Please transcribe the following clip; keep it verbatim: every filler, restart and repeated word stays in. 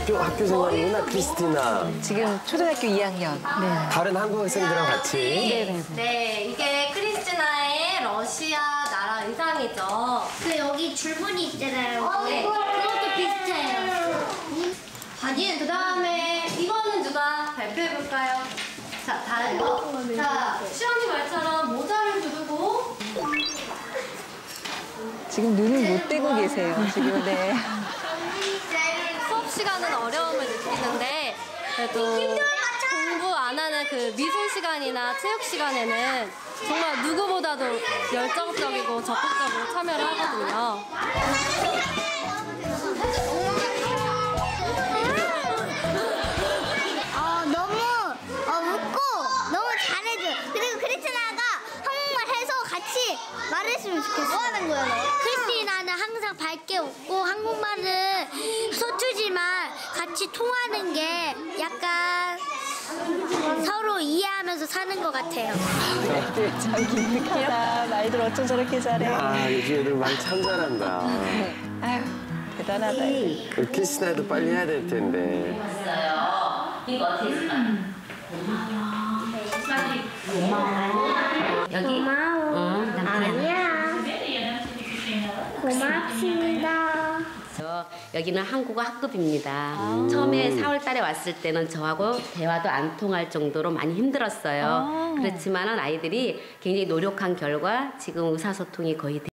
학교 학교 생활이구나, 크리스티나. 지금 초등학교 이 학년. 네. 다른 한국 학생들이랑 같이. 네네. 네, 이게 크리스티나의 러시아 나라 의상이죠. 그 여기 줄무늬 있잖아요. 네. 그것도 비슷해요. 바지, 그 다음에 이거는 누가 발표해볼까요? 자, 다른 거. 자, 시원이 말처럼 모자를 두르고. 지금 눈을 못 떼고 계세요, 지금. 네. 수업 시간은 어려움을 느끼는데, 그래도 공부 안 하는 그 미술 시간이나 체육 시간에는 정말 누구보다도 열정적이고 적극적으로 참여를 하거든요. 어, 너무 어, 웃고 너무 잘해줘. 그리고 크리스티나가 한국말 해서 같이 말했으면 좋겠어. 뭐 하는 거야, 너? 크리스티나는 항상 밝게 웃고 한국말은 서투지만 같이 통하는 게 약간 서로 이해하면서 사는 것 같아요. 참 기특하다. 말들 어쩜 저렇게 잘해. 아, 요즘 애들 말 참 잘한다. 아유, 대단하다. 그 크리스티나도 빨리 해야 될 텐데. 이거 어떻게 했을까요? 여기. 고마워. 응, 남편이. 아니야. 고맙습니다. 그래서 여기는 한국어 학급입니다. 처음에 사월 달에 왔을 때는 저하고 대화도 안 통할 정도로 많이 힘들었어요. 그렇지만은 아이들이 굉장히 노력한 결과 지금 의사소통이 거의